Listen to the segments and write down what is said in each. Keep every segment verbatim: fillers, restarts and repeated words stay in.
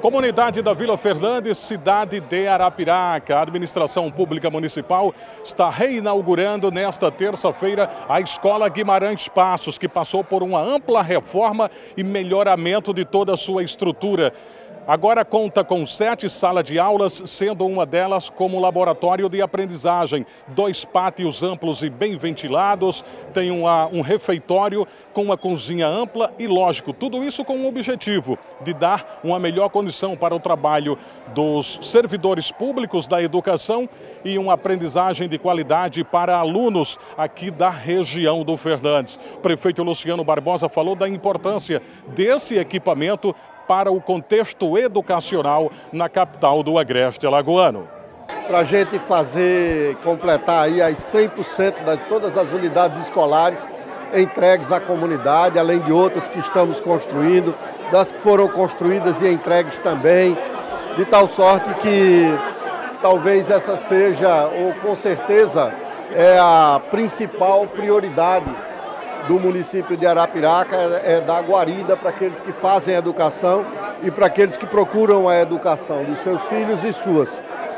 Comunidade da Vila Fernandes, cidade de Arapiraca. A administração pública municipal está reinaugurando nesta terça-feira a Escola Guimarães Passos, que passou por uma ampla reforma e melhoramento de toda a sua estrutura. Agora conta com sete salas de aulas, sendo uma delas como laboratório de aprendizagem. Dois pátios amplos e bem ventilados, tem uma, um refeitório com uma cozinha ampla e, lógico, tudo isso com o objetivo de dar uma melhor condição para o trabalho dos servidores públicos da educação e uma aprendizagem de qualidade para alunos aqui da região do Fernandes. O prefeito Luciano Barbosa falou da importância desse equipamento para o contexto educacional na capital do Agreste Alagoano. Para a gente fazer, completar aí as cem por cento de todas as unidades escolares entregues à comunidade, além de outras que estamos construindo, das que foram construídas e entregues também, de tal sorte que talvez essa seja, ou com certeza, é a principal prioridade do município de Arapiraca, é dar guarida para aqueles que fazem a educação e para aqueles que procuram a educação dos seus filhos e suas.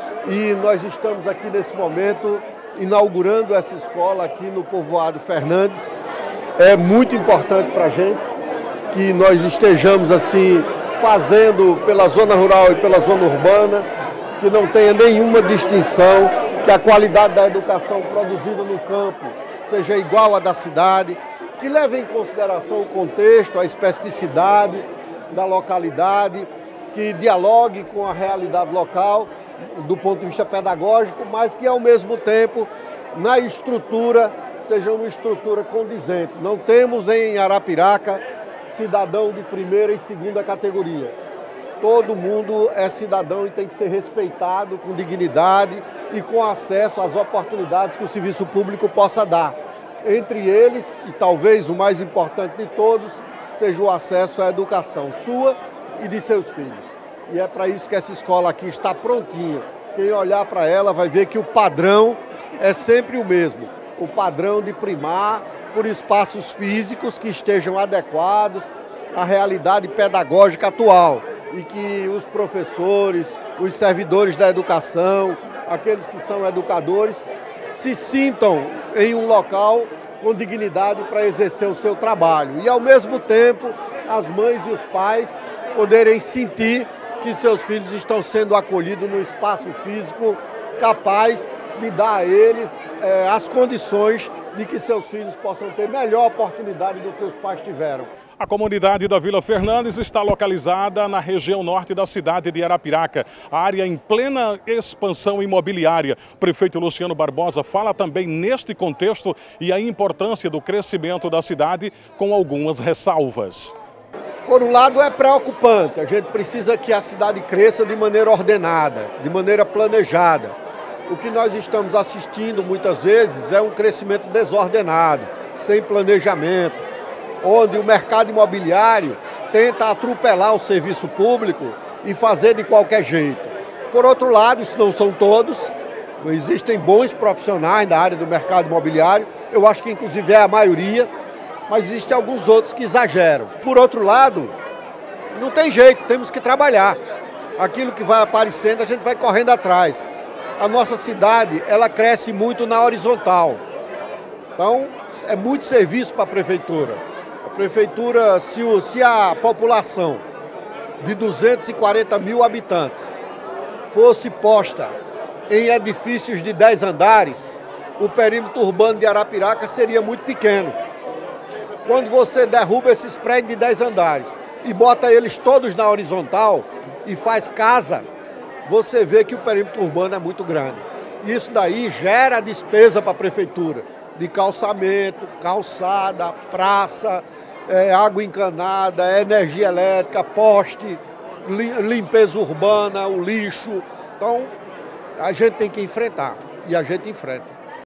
E nós estamos aqui nesse momento inaugurando essa escola aqui no povoado Fernandes. É muito importante para a gente que nós estejamos assim fazendo pela zona rural e pela zona urbana, que não tenha nenhuma distinção, que a qualidade da educação produzida no campo seja igual à da cidade, que leve em consideração o contexto, a especificidade da localidade, que dialogue com a realidade local do ponto de vista pedagógico, mas que ao mesmo tempo, na estrutura, seja uma estrutura condizente. Não temos em Arapiraca cidadão de primeira e segunda categoria. Todo mundo é cidadão e tem que ser respeitado com dignidade e com acesso às oportunidades que o serviço público possa dar. Entre eles, e talvez o mais importante de todos, seja o acesso à educação sua e de seus filhos. E é para isso que essa escola aqui está prontinha. Quem olhar para ela vai ver que o padrão é sempre o mesmo. O padrão de primar por espaços físicos que estejam adequados à realidade pedagógica atual. E que os professores, os servidores da educação, aqueles que são educadores, se sintam em um local com dignidade para exercer o seu trabalho. E, ao mesmo tempo, as mães e os pais poderem sentir que seus filhos estão sendo acolhidos no espaço físico capaz de dar a eles eh, as condições de que seus filhos possam ter melhor oportunidade do que os pais tiveram. A comunidade da Vila Fernandes está localizada na região norte da cidade de Arapiraca, área em plena expansão imobiliária. O prefeito Luciano Barbosa fala também neste contexto e a importância do crescimento da cidade, com algumas ressalvas. Por um lado, é preocupante. A gente precisa que a cidade cresça de maneira ordenada, de maneira planejada. O que nós estamos assistindo muitas vezes é um crescimento desordenado, sem planejamento, onde o mercado imobiliário tenta atropelar o serviço público e fazer de qualquer jeito. Por outro lado, isso não são todos, existem bons profissionais da área do mercado imobiliário, eu acho que inclusive é a maioria, mas existem alguns outros que exageram. Por outro lado, não tem jeito, temos que trabalhar. Aquilo que vai aparecendo, a gente vai correndo atrás. A nossa cidade, ela cresce muito na horizontal, então é muito serviço para a prefeitura. A prefeitura, se, o, se a população de duzentos e quarenta mil habitantes fosse posta em edifícios de dez andares, o perímetro urbano de Arapiraca seria muito pequeno. Quando você derruba esses prédios de dez andares e bota eles todos na horizontal e faz casa, você vê que o perímetro urbano é muito grande. Isso daí gera despesa para a prefeitura, de calçamento, calçada, praça, é, água encanada, energia elétrica, poste, limpeza urbana, o lixo. Então, a gente tem que enfrentar, e a gente enfrenta.